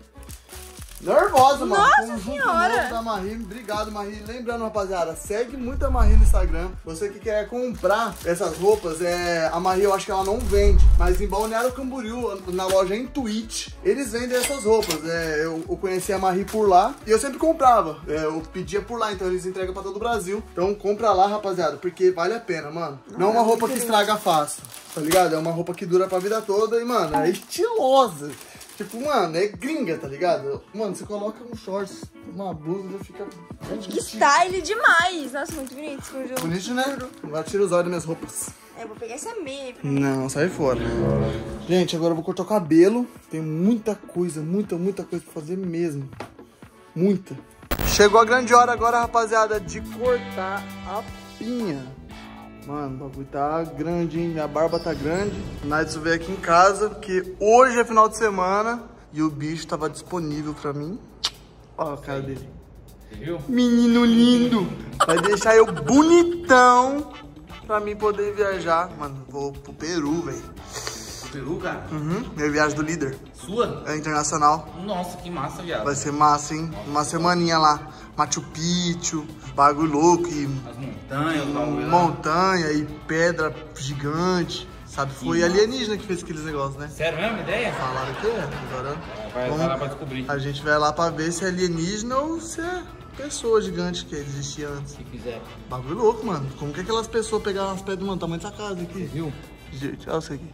[SPEAKER 1] Nervosa, mano.
[SPEAKER 3] Nossa
[SPEAKER 1] Conjunto
[SPEAKER 3] senhora.
[SPEAKER 1] novo da Marré. Obrigado, Marré. Lembrando, rapaziada, segue muito a Marré no Instagram. Você que quer comprar essas roupas, a Marré eu acho que ela não vende. Mas em Balneário Camboriú, na loja Intuit, eles vendem essas roupas. Eu conheci a Marré por lá e eu sempre comprava. Eu pedia por lá, então eles entregam pra todo o Brasil. Então compra lá, rapaziada, porque vale a pena, mano. Não é uma roupa que estraga fácil, tá ligado? É uma roupa que dura pra vida toda e, mano, é estilosa. Tipo, mano, é gringa, tá ligado? Mano, você coloca um shorts, uma blusa, já fica...
[SPEAKER 3] Que style demais. Nossa, muito bonito esse conjunto.
[SPEAKER 1] Bonito, né? Agora tira os olhos das minhas roupas.
[SPEAKER 3] Eu vou pegar essa meia.
[SPEAKER 1] Não, sai fora. Gente, agora eu vou cortar o cabelo. Tem muita coisa pra fazer mesmo. Muita. Chegou a grande hora agora, rapaziada, de cortar a pinha. Mano, o bagulho tá grande, hein? Minha barba tá grande. O Naidson veio aqui em casa, porque hoje é final de semana e o bicho tava disponível pra mim. Olha a cara dele.
[SPEAKER 5] Você viu?
[SPEAKER 1] Menino lindo. Vai deixar eu bonitão pra mim poder viajar. Mano, vou pro Peru, velho.
[SPEAKER 5] Pro Peru, cara?
[SPEAKER 1] Minha viagem do líder.
[SPEAKER 5] Sua?
[SPEAKER 1] É internacional.
[SPEAKER 5] Nossa, que massa, viado.
[SPEAKER 1] Vai ser massa, hein? Uma semaninha lá. Machu Picchu, bagulho louco e
[SPEAKER 5] As montanhas, o bagulho lá.
[SPEAKER 1] montanha e pedra gigante. Sabe? Foi alienígena que fez aqueles negócios, né?
[SPEAKER 5] Sério mesmo? Ideia?
[SPEAKER 1] Falaram que é. Agora
[SPEAKER 5] Vai lá pra descobrir.
[SPEAKER 1] a gente vai lá pra ver se é alienígena ou se é pessoa gigante que existia antes.
[SPEAKER 5] Se fizer.
[SPEAKER 1] Bagulho louco, mano. Como que aquelas pessoas pegaram as pedras, mano? Tamanho dessa casa aqui.
[SPEAKER 5] Viu?
[SPEAKER 1] Gente, olha isso aqui.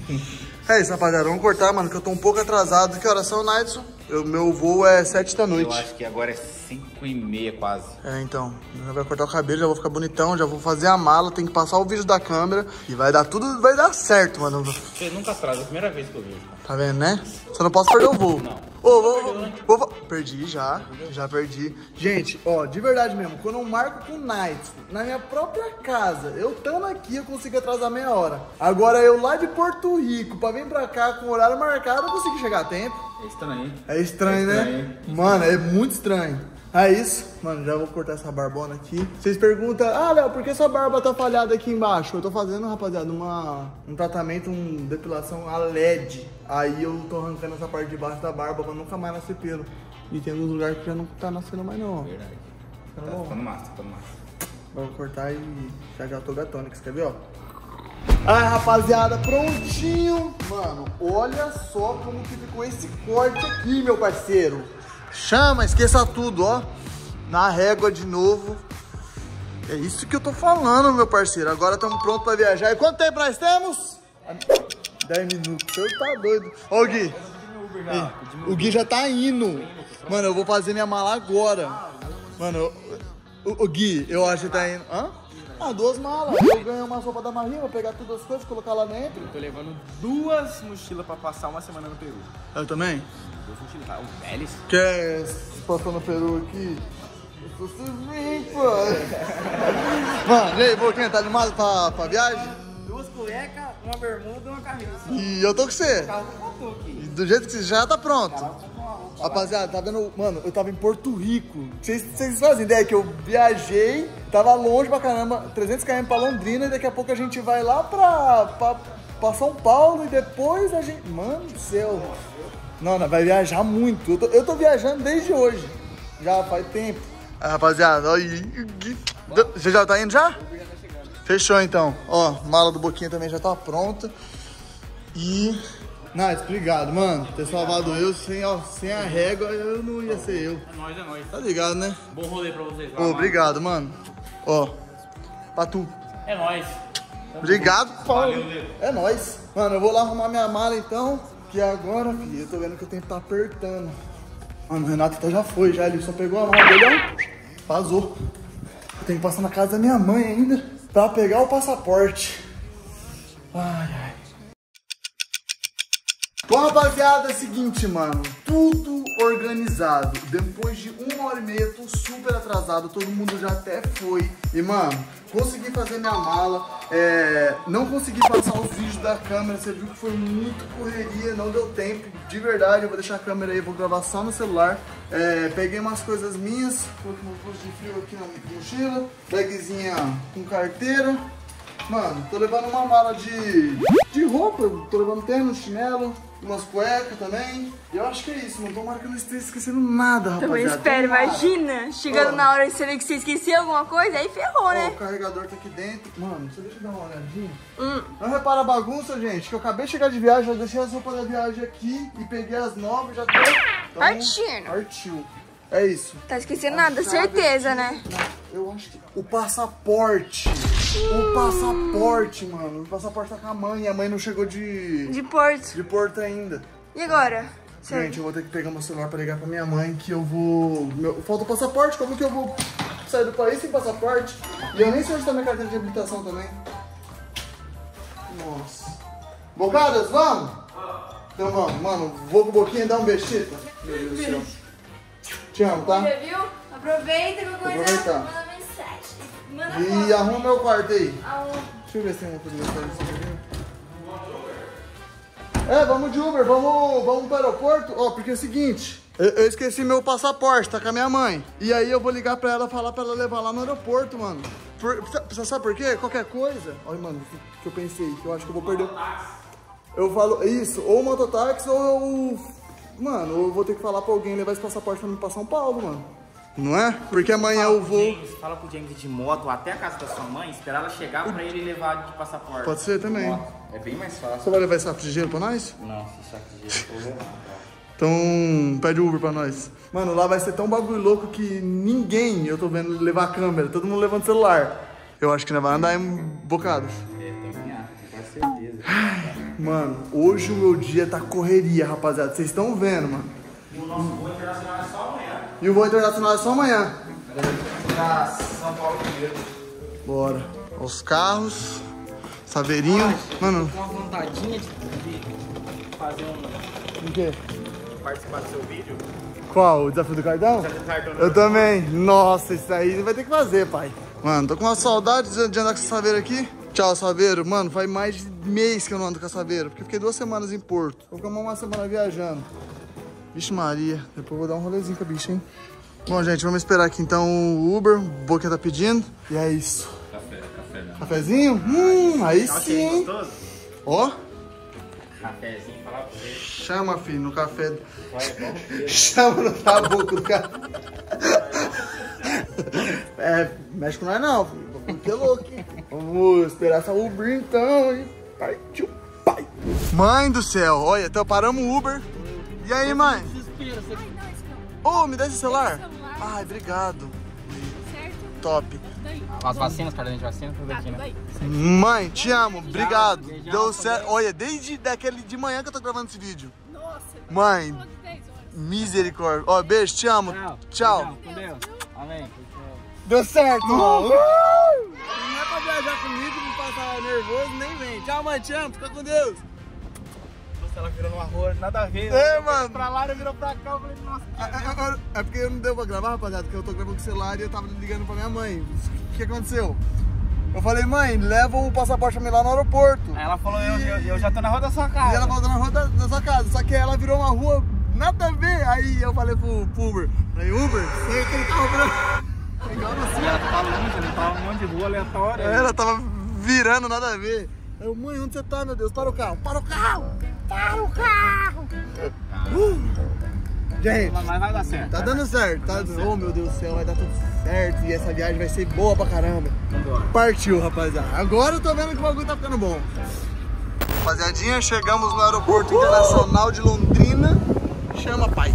[SPEAKER 1] É isso, rapaziada. Vamos cortar, mano, que eu tô um pouco atrasado. Que horas são, Naidson? Meu voo é 7 da noite.
[SPEAKER 5] Eu acho que agora é 5h30 quase.
[SPEAKER 1] Então, já vai cortar o cabelo, já vou ficar bonitão, já vou fazer a mala, tem que passar o vídeo da câmera e vai dar tudo, vai dar certo, mano.
[SPEAKER 5] Você nunca atrasa, é a primeira vez que eu vejo.
[SPEAKER 1] Tá vendo, né? Só não posso perder o voo.
[SPEAKER 5] Não.
[SPEAKER 1] Ô, perdi já perdi. Gente, ó, de verdade mesmo, quando eu marco com o Naidson na minha própria casa, eu estando aqui, eu consigo atrasar meia hora. Agora eu lá de Porto Rico, pra vir pra cá com o horário marcado, eu consigo chegar a tempo.
[SPEAKER 5] É estranho.
[SPEAKER 1] É estranho, né? Mano, é muito estranho. É isso. Mano, já vou cortar essa barbona aqui. Vocês perguntam, Léo, por que sua barba tá falhada aqui embaixo? Eu tô fazendo, rapaziada, um tratamento, uma depilação a LED. Aí eu tô arrancando essa parte de baixo da barba pra nunca mais nascer pelo. E tem alguns lugares que já não tá nascendo mais não.
[SPEAKER 5] Verdade.
[SPEAKER 1] Tá
[SPEAKER 5] Tá
[SPEAKER 1] bom?
[SPEAKER 5] ficando massa, tá ficando massa.
[SPEAKER 1] Vou cortar e já tô gatônico, quer ver, ó? Ai, rapaziada, prontinho. Mano, olha só como que ficou esse corte aqui, meu parceiro. Chama, esqueça tudo, ó. Na régua de novo. É isso que eu tô falando, meu parceiro. Agora estamos prontos pra viajar. E quanto tempo nós temos? 10 minutos. Você tá doido. Ó, o Gui. O Gui já tá indo. Mano, eu vou fazer minha mala agora. Mano, o Gui, eu acho que tá indo. Hã? Ah, 2 malas. Eu ganho uma roupa da Maria, vou pegar todas as coisas, colocar lá dentro.
[SPEAKER 5] Eu tô levando 2 mochilas pra passar uma semana no Peru.
[SPEAKER 1] Eu também?
[SPEAKER 5] 2 mochilas, tá? Um Vélez.
[SPEAKER 1] Quer se passar no Peru aqui? Eu sou rico. Mano, e aí, Boquinha, tá animado pra viagem?
[SPEAKER 5] 2 cuecas, uma bermuda e uma camisa.
[SPEAKER 1] E eu tô com você.
[SPEAKER 5] O carro faltou aqui.
[SPEAKER 1] E do jeito que você já tá pronto. Rapaziada, tá vendo? Mano, eu tava em Porto Rico. Vocês fazem ideia que eu viajei, tava longe pra caramba, 300 km pra Londrina, e daqui a pouco a gente vai lá pra São Paulo e depois a gente... Mano do céu. Não, vai viajar muito. Eu tô viajando desde hoje. Já faz tempo. Rapaziada, olha. Você já tá indo já? Fechou então. Ó, mala do Boquinha também já tá pronta. E... Nice, obrigado, mano. Ter salvado eu sem a régua, eu não ia ser eu.
[SPEAKER 5] É nóis.
[SPEAKER 1] Tá ligado, né?
[SPEAKER 5] Bom rolê pra vocês.
[SPEAKER 1] Ô, obrigado, mano. Ó, pra tu.
[SPEAKER 5] É nóis.
[SPEAKER 1] Obrigado, Paulo.
[SPEAKER 5] Valeu,
[SPEAKER 1] É nóis. Mano, eu vou lá arrumar minha mala então, que agora, filho, eu tô vendo que o tempo tá apertando. Mano, o Renato até já foi, já. Ele só pegou a mala dele, ó. Vazou. Eu tenho que passar na casa da minha mãe ainda pra pegar o passaporte. Ai. Bom, rapaziada, é o seguinte, mano, tudo organizado. Depois de 1h30, tô super atrasado, todo mundo já até foi. E, mano, consegui fazer minha mala, não consegui passar os vídeos da câmera, você viu que foi muito correria, não deu tempo, de verdade. Eu vou deixar a câmera aí, vou gravar só no celular. Peguei umas coisas minhas, coloquei um pouco de frio aqui na mochila, bagzinha com carteira. Mano, tô levando uma mala de roupa, tô levando tênis, chinelo, umas cuecas também. E eu acho que é isso, mano. Tomara que eu não esteja esquecendo nada, rapaziada.
[SPEAKER 3] Também espero, imagina. Chegando na hora de você ver que você esqueceu alguma coisa, aí ferrou, né?
[SPEAKER 1] O carregador tá aqui dentro. Mano, você deixa eu dar uma olhadinha. Não repara a bagunça, gente, que eu acabei de chegar de viagem, já deixei as roupas da viagem aqui e peguei as novas, já tô...
[SPEAKER 3] Partindo.
[SPEAKER 1] Partiu. É isso.
[SPEAKER 3] Tá esquecendo nada, certeza, né?
[SPEAKER 1] Eu acho que... O passaporte. O passaporte, mano. O passaporte tá com a mãe. A mãe não chegou de Porto ainda.
[SPEAKER 3] E agora?
[SPEAKER 1] Gente, eu vou ter que pegar meu celular pra ligar pra minha mãe, que eu vou... Falta o passaporte, como que eu vou sair do país sem passaporte? E eu nem sei onde tá minha carteira de habilitação também. Nossa. Bocadas, vamos? Então vamos, mano. Vou com o Boquinha dar um besito. Meu Deus do céu. Te amo, tá?
[SPEAKER 3] Já viu? Aproveita que eu vou mandar mensagem.
[SPEAKER 1] E arruma meu quarto aí. Deixa eu ver se tem uma coisa mensagem. Vamos de Uber, vamos pro aeroporto. Ó, porque é o seguinte, eu esqueci meu passaporte, tá com a minha mãe. E aí eu vou ligar pra ela, falar pra ela levar lá no aeroporto, mano. Você sabe por quê? Qualquer coisa. Olha, mano, o que eu pensei, que eu acho que eu vou perder. Eu falo isso, ou mototáxi ou eu... Mano, eu vou ter que falar pra alguém levar esse passaporte pra mim pra São Paulo, mano. Não é? Porque amanhã eu vou...
[SPEAKER 5] Fala pro James de moto até a casa da sua mãe, esperar ela chegar pra ele levar de passaporte.
[SPEAKER 1] Pode ser também.
[SPEAKER 5] É bem mais fácil.
[SPEAKER 1] Você vai levar esse saco de gelo pra nós?
[SPEAKER 5] Não, esse saco de gelo eu vou levar.
[SPEAKER 1] Então, pede Uber pra nós. Mano, lá vai ser tão bagulho louco que ninguém, eu tô vendo, levar a câmera. Todo mundo levando celular. Eu acho que não vai andar em bocados.
[SPEAKER 5] Com certeza.
[SPEAKER 1] Mano, hoje o meu dia tá correria, rapaziada. Vocês estão vendo, mano.
[SPEAKER 5] E o nosso voo internacional é só amanhã.
[SPEAKER 1] E o voo internacional é só amanhã.
[SPEAKER 5] Pra São Paulo primeiro.
[SPEAKER 1] Bora. Os carros. Saveirinho. Mano.
[SPEAKER 5] Com uma vontadinha de fazer
[SPEAKER 1] O quê?
[SPEAKER 5] participar do seu vídeo.
[SPEAKER 1] Qual? O desafio do cartão?
[SPEAKER 5] Do cartão.
[SPEAKER 1] Eu também. Nossa, isso aí vai ter que fazer, pai. Mano, tô com uma saudade de andar com essa saveira aqui. Tchau, saveiro. Mano, faz mais de mês que eu não ando com a saveira, porque eu fiquei 2 semanas em Porto. Vou ficar uma semana viajando. Vixe Maria, depois eu vou dar um rolezinho com a bicha, hein? Bom, gente, vamos esperar aqui então o Uber, o Boquinha tá pedindo. E é isso.
[SPEAKER 5] Café.
[SPEAKER 1] Cafezinho? Aí sim.
[SPEAKER 5] Gostoso?
[SPEAKER 1] Ó.
[SPEAKER 5] Cafézinho, falar pra você.
[SPEAKER 1] Chama, filho, no café. Chama no tabuco do café. Mexe com nós não, filho. Que louco, hein? Vamos esperar essa Uber então, hein? Partiu, pai. Mãe do céu, olha, então paramos o Uber. E aí, mãe? Ô, me dá esse celular? Ai, obrigado.
[SPEAKER 2] Certo?
[SPEAKER 1] Top.
[SPEAKER 5] As vacinas, cartão de vacina, tudo aqui, né?
[SPEAKER 1] Mãe, te amo, obrigado. Deu certo. Olha, desde daquele de manhã que eu tô gravando esse vídeo.
[SPEAKER 2] Nossa,
[SPEAKER 1] Mãe, misericórdia. Ó, beijo, te amo. Tchau.
[SPEAKER 5] Com Deus. Amém.
[SPEAKER 1] Deu certo, mano. pra viajar comigo, me passar nervoso, nem vem. Tchau, mãe, te amo, fica com Deus.
[SPEAKER 5] Nossa, ela virou numa rua, nada a ver.
[SPEAKER 1] É, mano.
[SPEAKER 5] Pra lá, ela virou pra cá, eu falei, nossa.
[SPEAKER 1] É porque não deu pra gravar, rapaziada, porque eu tô gravando com o celular e eu tava ligando pra minha mãe. O que aconteceu? Eu falei, mãe, leva o passaporte pra mim lá no aeroporto.
[SPEAKER 5] Aí ela falou, eu já tô na rua da sua
[SPEAKER 1] E
[SPEAKER 5] casa.
[SPEAKER 1] ela voltou na rua da sua casa, só que ela virou uma rua nada a ver. Aí eu falei pro Uber, falei, Uber, sai aquele carro branco. Igual você.
[SPEAKER 5] E ela tava longe, ele tava num monte de rua aleatória.
[SPEAKER 1] Ela tava virando nada a ver. Aí eu, mãe, onde você tá, meu Deus? Para o carro, para o carro, para o carro. Gente,
[SPEAKER 5] Mas vai dar certo.
[SPEAKER 1] tá dando certo, tá? Oh, meu Deus do céu, vai dar tudo certo. E essa viagem vai ser boa pra caramba.
[SPEAKER 5] Vambora.
[SPEAKER 1] Partiu, rapaziada. Agora eu tô vendo que o bagulho tá ficando bom. Rapaziadinha, chegamos no Aeroporto Internacional de Londrina. Chama, pai.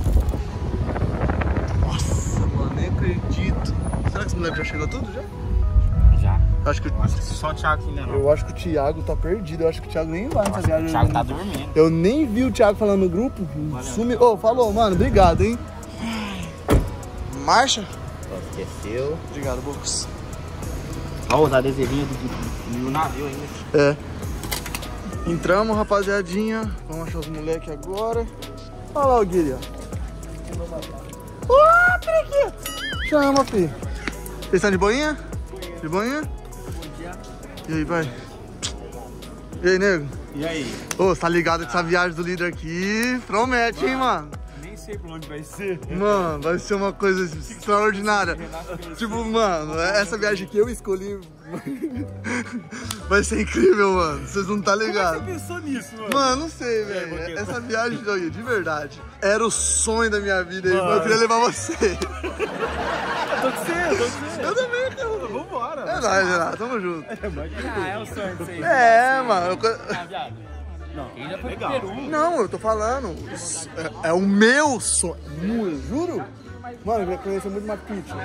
[SPEAKER 1] Nossa, mano, nem acredito. Será que esse moleque já chegou tudo já?
[SPEAKER 5] Já.
[SPEAKER 1] Acho que
[SPEAKER 5] Só o Thiago ainda não.
[SPEAKER 1] eu acho que o Thiago tá perdido. Eu acho que o Thiago nem vai nessa viagem.
[SPEAKER 5] O Thiago tá dormindo.
[SPEAKER 1] Eu nem vi o Thiago falando no grupo. Sumiu. Ô, falou, mano. Obrigado, hein? Marcha?
[SPEAKER 5] Esqueceu.
[SPEAKER 1] Obrigado, Bocos.
[SPEAKER 5] Olha os adesivinhos do navio ainda.
[SPEAKER 1] É. Entramos, rapaziadinha. Vamos achar os moleques agora. Olha lá o Guilherme, ó. Ô, periquito! Chama, filho. Vocês estão de boinha? De boinha? E aí, pai? E aí, nego?
[SPEAKER 5] E aí?
[SPEAKER 1] Ô, você tá ligado que essa viagem do líder aqui promete, hein, mano?
[SPEAKER 5] Nem sei por onde vai ser.
[SPEAKER 1] Mano, vai ser uma coisa extraordinária. Tipo, mano, essa viagem que eu escolhi vai ser incrível, mano. Vocês não tá ligados.
[SPEAKER 5] Como é que você pensou nisso, mano?
[SPEAKER 1] Mano, não sei, velho. Essa viagem, olha, de verdade, era o sonho da minha vida. Mano. Eu queria levar você.
[SPEAKER 5] Eu tô com você.
[SPEAKER 1] Eu também, cara.
[SPEAKER 5] Vambora.
[SPEAKER 1] É nóis, Renato. Tamo junto.
[SPEAKER 5] É o sonho de vocês.
[SPEAKER 1] É, mano.
[SPEAKER 5] Não, quem já foi legal. Peru.
[SPEAKER 1] Não, eu tô falando. É o meu sonho. Juro? Mano, eu queria conhecer muito Machu Picchu.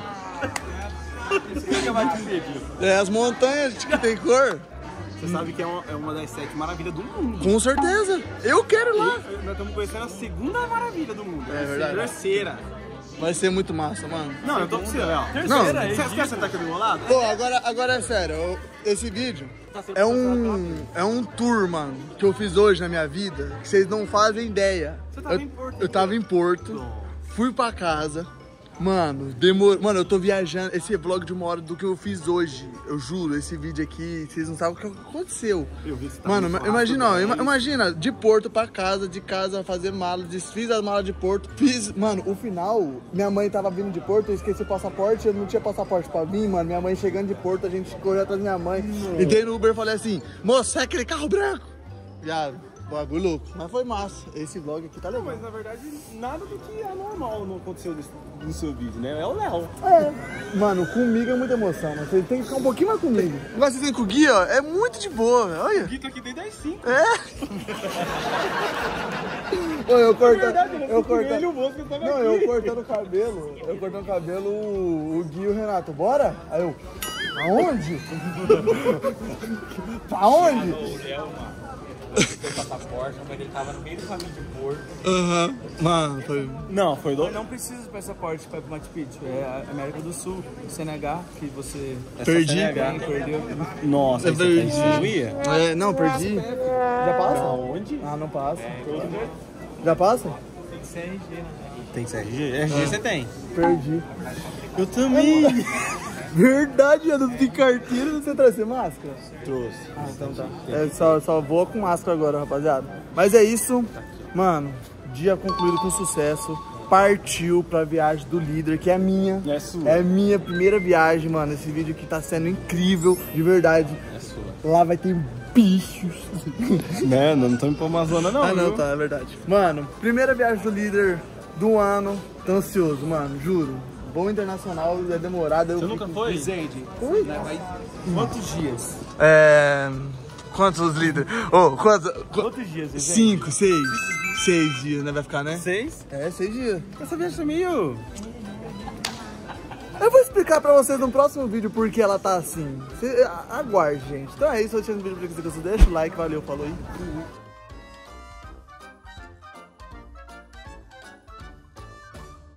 [SPEAKER 1] É, as montanhas que tem cor.
[SPEAKER 5] Você sabe que é uma das 7 maravilhas do mundo.
[SPEAKER 1] Com certeza. Eu quero ir lá.
[SPEAKER 5] Nós estamos conhecendo a segunda maravilha do mundo.
[SPEAKER 1] É verdade.
[SPEAKER 5] Terceira.
[SPEAKER 1] Vai ser muito massa, mano.
[SPEAKER 5] Não, eu tô com você, ó.
[SPEAKER 1] Não.
[SPEAKER 5] Você quer sentar aqui do meu lado?
[SPEAKER 1] Pô, agora é sério. Esse vídeo é um tour, mano, que eu fiz hoje na minha vida, que vocês não fazem ideia.
[SPEAKER 5] Você tava em Porto.
[SPEAKER 1] Eu tava em Porto, fui pra casa. Mano, demorou. Mano, eu tô viajando. Esse é vlog de 1 hora do que eu fiz hoje. Eu juro, esse vídeo aqui, vocês não sabem o que aconteceu.
[SPEAKER 5] Eu vi que você tá
[SPEAKER 1] Mano,
[SPEAKER 5] muito
[SPEAKER 1] imagina, ó,
[SPEAKER 5] rápido,
[SPEAKER 1] imagina, de Porto pra casa, de casa fazer mala, desfiz as malas de Porto. Fiz, mano, o final, minha mãe tava vindo de Porto, eu esqueci o passaporte, eu não tinha passaporte pra vir, mano. Minha mãe chegando de Porto, a gente correu atrás da minha mãe. Entrei no Uber e falei assim, moça, é aquele carro branco. Viado, bagulho louco. Mas foi massa. Esse vlog aqui tá legal.
[SPEAKER 5] Mas na verdade, nada do que é normal não aconteceu no seu vídeo, né? É o Léo.
[SPEAKER 1] É. Mano, comigo é muita emoção, mas você tem que ficar um pouquinho mais comigo. Agora você tem com o Gui, ó, é muito de boa, velho. Olha.
[SPEAKER 5] O Gui tá aqui desde as 5.
[SPEAKER 1] É. Ô, eu cortando. Eu
[SPEAKER 5] Ele e o
[SPEAKER 1] cortando.
[SPEAKER 5] moço que tava
[SPEAKER 1] Não,
[SPEAKER 5] aqui.
[SPEAKER 1] eu cortando o cabelo. Eu cortando o cabelo, o Gui e o Renato. Bora? Aí eu. Aonde? Pra onde?
[SPEAKER 5] O Léo, mano. Ele passaporte, mas ele tava no meio do caminho de Porto.
[SPEAKER 1] Aham. Mano, foi.
[SPEAKER 5] Não, foi louco.
[SPEAKER 6] Não precisa de passaporte para Machu Picchu, é a América do Sul, o CNH, que você
[SPEAKER 1] Perdi.
[SPEAKER 6] perdeu.
[SPEAKER 5] Nossa,
[SPEAKER 1] Eu perdi.
[SPEAKER 5] você ia?
[SPEAKER 1] É, não, perdi. Já passa?
[SPEAKER 5] Onde?
[SPEAKER 1] Ah, não passa. Já passa?
[SPEAKER 5] Tem CRG? RG você tem?
[SPEAKER 1] Perdi.
[SPEAKER 5] Eu também.
[SPEAKER 1] Verdade, eu não tenho carteira, você trouxe máscara?
[SPEAKER 5] Trouxe.
[SPEAKER 1] Ah, então tá. É, só vou com máscara agora, rapaziada. Mas é isso, mano. Dia concluído com sucesso. Partiu pra viagem do líder, que é minha.
[SPEAKER 5] É sua.
[SPEAKER 1] É minha primeira viagem, mano. Esse vídeo aqui tá sendo incrível, de verdade.
[SPEAKER 5] É sua.
[SPEAKER 1] Lá vai ter bichos.
[SPEAKER 5] Né, não estamos pra Amazônia não,
[SPEAKER 1] Ah, não,
[SPEAKER 5] viu?
[SPEAKER 1] tá, é verdade. Mano, primeira viagem do líder do ano. Tô ansioso, mano, juro. Voo internacional é demorado.
[SPEAKER 5] Você nunca foi?
[SPEAKER 6] Resende.
[SPEAKER 1] Oi?
[SPEAKER 6] Quantos dias?
[SPEAKER 1] Quantos líderes? Oh,
[SPEAKER 6] Quantos dias, Resende?
[SPEAKER 1] 5, 6. 6 dias, né? Vai ficar, né?
[SPEAKER 5] 6?
[SPEAKER 1] É, 6 dias.
[SPEAKER 5] Essa viagem tá meio...
[SPEAKER 1] Eu vou explicar pra vocês no próximo vídeo por que ela tá assim. Aguarde, gente. Então é isso, eu tinha um vídeo pra que você deixa o like, valeu, falou aí.